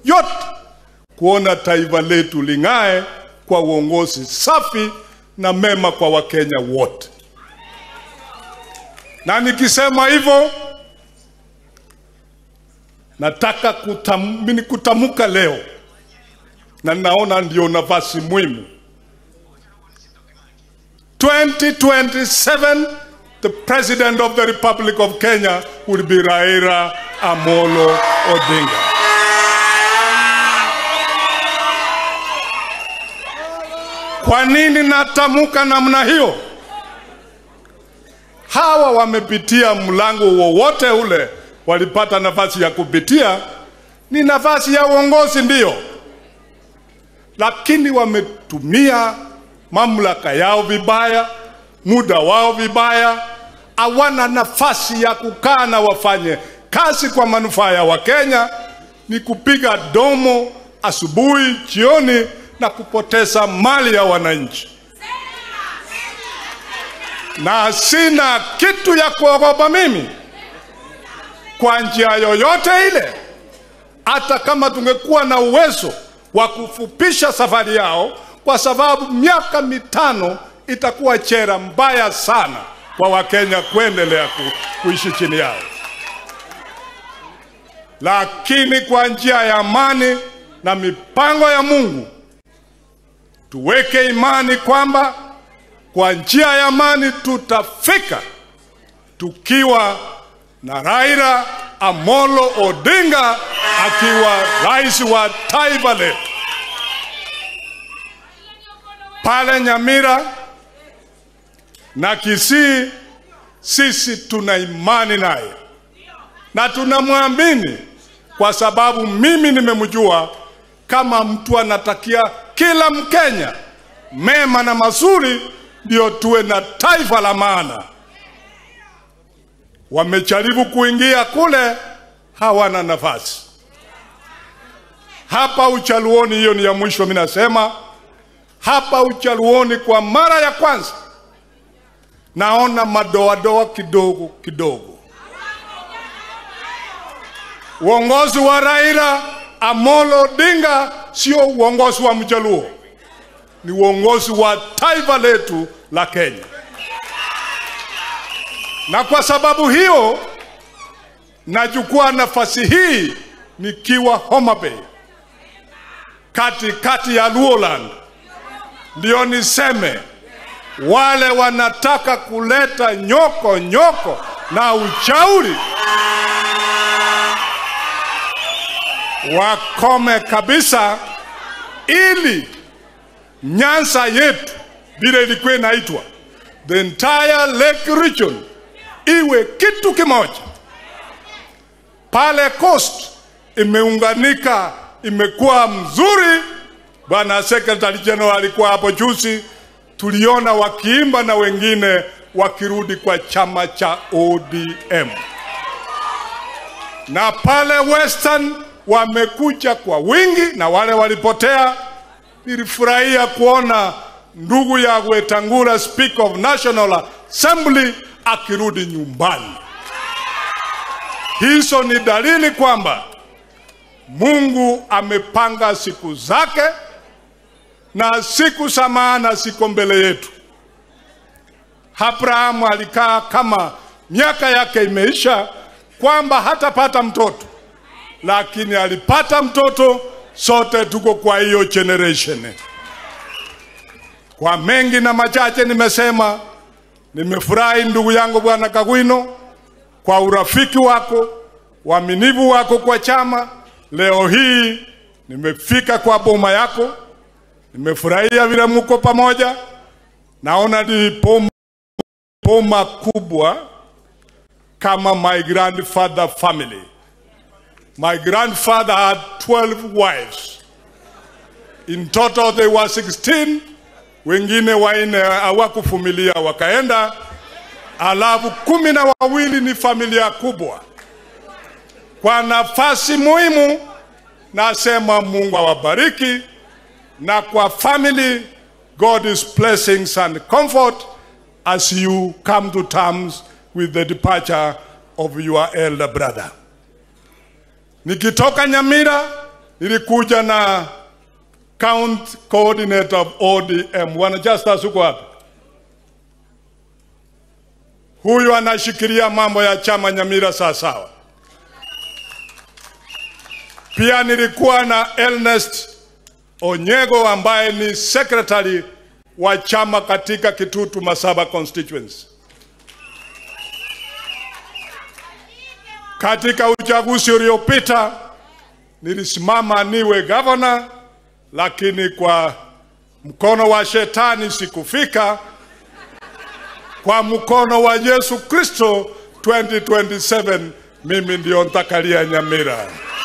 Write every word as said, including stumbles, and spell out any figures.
yote kuona taifa letu lingae kwa uongozi safi na mema kwa Wakenya wote. Na nikisema hivyo, nataka kutam, kutamuka leo, na naona ndio nafasi muhimu. twenty twenty-seven, the President of the Republic of Kenya will be Raila Amolo Odinga. Kwa nini natamuka namna hiyo? Hawa wamepitia mlango wowote ule walipata nafasi ya kupitia, ni nafasi ya uongozi ndio. Lakini wametumia mamlaka yao vibaya, muda wao vibaya, hawana nafasi ya kukaa na wafanye kazi kwa manufaa ya Wakenya, ni kupiga domo asubuhi, jioni na kupoteza mali ya wananchi. Na sina kitu ya kuogopa mimi kwa njia yoyote ile. Hata kama tungekuwa na uwezo wa kufupisha safari yao, kwa sababu miaka mitano itakuwa chera mbaya sana kwa Wakenya kuendelea ku, kuishi chini yao. Lakini kwa njia ya amani na mipango ya Mungu, tuweke imani kwamba kwa njia ya amani tutafika tukiwa na Raila Amolo Odinga akiwa rais wa taifa letu. Pale Nyamira na Kisii, sisi tuna imani naye na tunamwamini, kwa sababu mimi nimemjua kama mtu anatakia kila Mkenya mema na mazuri, ndio tuwe na taifa la maana. Wamejaribu kuingia kule, hawana nafasi. Hapa Uchaluoni, hiyo ni ya mwisho mimi nasema, hapa Uchaluoni kwa mara ya kwanza naona madoadoa kidogo kidogo. Uongozi wa Raila Amolo Odinga sio uongozi wa Mjaluo, ni uongozi wa taifa letu la Kenya. Na kwa sababu hiyo nachukua nafasi hii nikiwa Homa Bay, kati kati ya Luoland, ndio niseme wale wanataka kuleta nyoko nyoko na uchauri wakome kabisa, ili Nyanza yetu vile ilikuwa inaitwa the entire Lake region iwe kitu kimoja. Pale coast imeunganika, imekuwa mzuri. Bwana Secretary General alikuwa hapo juzi, tuliona wakiimba na wengine wakirudi kwa chama cha O D M. Na pale Western wamekuja kwa wingi, na wale walipotea nilifurahia kuona ndugu ya Wetangula, Speaker of National Assembly, akirudi nyumbani. Hizo ni dalili kwamba Mungu amepanga siku zake, na siku za maana ziko mbele yetu. Abraham alikaa kama miaka yake imeisha kwamba hatapata mtoto, lakini alipata mtoto. Sote tuko kwa hiyo generation. Kwa mengi na machache nimesema, nimefurahi ndugu yangu Bwana Kagwino kwa urafiki wako, uaminifu wako kwa chama. Leo hii nimefika kwa boma yako, nimefurahia vile mko pamoja. Naona ni boma, boma kubwa kama my grandfather family. My grandfather had twelve wives. In total they were sixteen. Wengine waine hawakuvumilia wakaenda. Alafu kumi na wawili ni familia kubwa. Kwa nafasi muhimu nasema Mungu awabariki, na kwa family God is blessings and comfort as you come to terms with the departure of your elder brother. Nikitoka Nyamira nilikuja na count coordinator of O D M. Wana Justus uko hapa. Huyu anashikilia mambo ya chama Nyamira sawasawa. Pia nilikuwa na Ernest Onyego ambaye ni secretary wa chama katika Kitutu Masaba constituency. Katika uchaguzi uliopita nilisimama niwe governor, lakini kwa mkono wa shetani sikufika. Kwa mkono wa Yesu Kristo twenty twenty-seven mimi ndio nitakalia Nyamira.